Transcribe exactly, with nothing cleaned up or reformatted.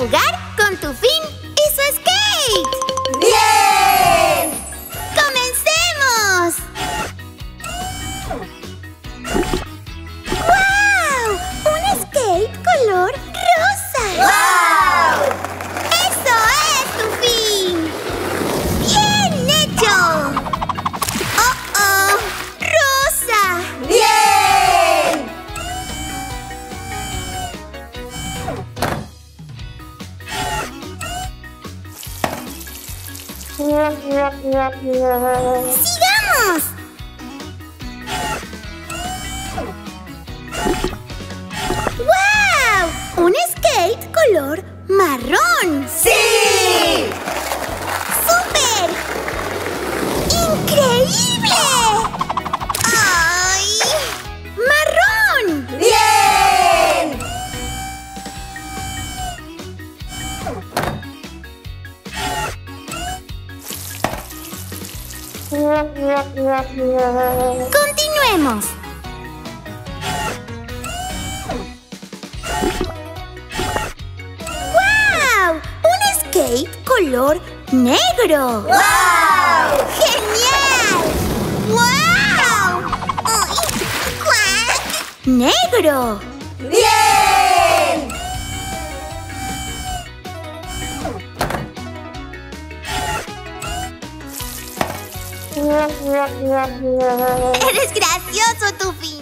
jugar con tu fin y su skate. ¡Bien! ¡Comencemos! ¡Wow! ¡Un skate color rosa! ¡Wow! ¡Eso es tu fin! ¡Bien hecho! ¡Oh, oh! ¡Rosa! ¡Bien! ¡Sigamos! ¡Wow! ¡Un skate color marrón! ¡Sí! ¡Súper! ¡Increíble! ¡Ay! ¡Marrón! ¡Bien! Continuemos. ¡Wow! ¡Un skate color negro! ¡Wow! ¡Genial! ¡Wow! ¡Ay! ¡Cuac! ¡Negro! ¡Bien! ¡Eres gracioso, tu fin!